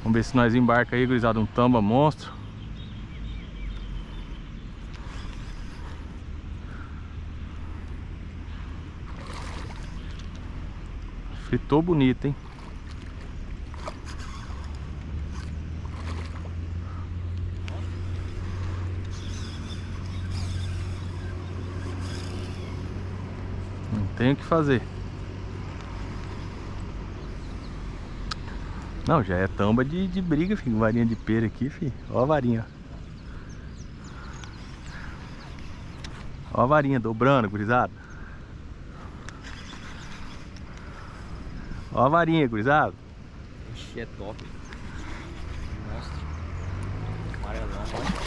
Vamos ver se nós embarca aí, gurizada, um tamba monstro. Fritou bonito, hein? Não tem o que fazer. Não, já é tamba de briga, filho. Varinha de pera aqui, filho. Ó a varinha. Ó a varinha dobrando, gurizada. Ó a varinha, gurizada. Ixi, é top. Monstro. Amarelão, olha.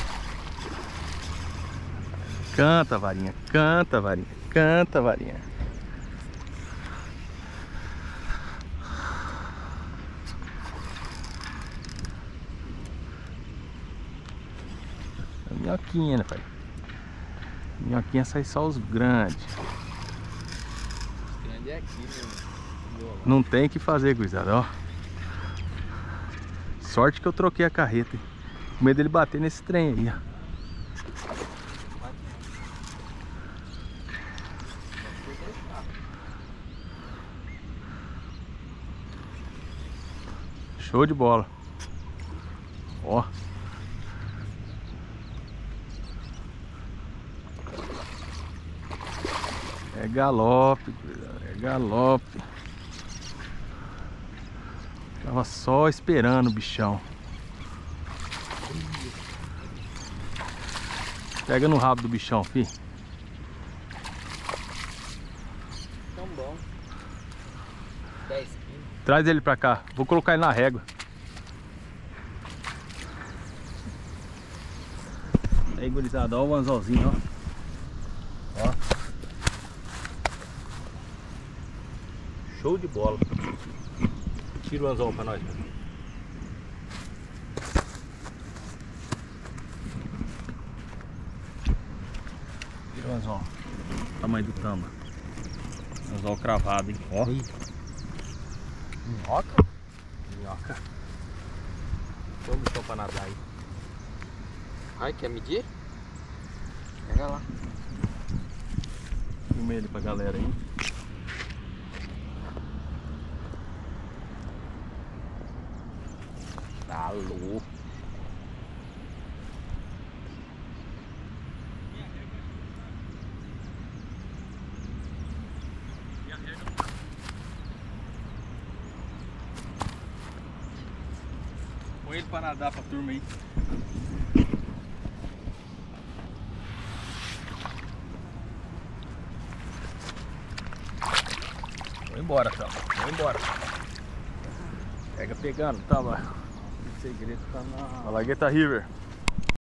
Canta, varinha. Canta, varinha. Canta, varinha. Minhoquinha, né, pai? Minhoquinha sai só os grandes. Os grandes é aqui, meu. Não tem o que fazer, gurizada, ó. Sorte que eu troquei a carreta, hein? Com medo dele bater nesse trem aí, ó. Show de bola. Ó. É galope, é galope. Tava só esperando o bichão. Pega no rabo do bichão, fi. Tão bom. 10 quilos. Traz ele pra cá. Vou colocar ele na régua. Aí, gurizada, ó o anzolzinho, ó. Ó. Show de bola. Tira o anzol pra nós. Tira o anzol. Tamanho do tamba. Anzol cravado, hein? Ó. Minhoca? Minhoca. Põe o bichão pra nadar aí. Ai, quer medir? Pega lá. Filma ele pra galera aí. Tá louco. Põe ele pra nadar pra turma aí. Vou embora, Tama. Vou embora. Pega pegando, Tama. O segredo tá na Malagueta River.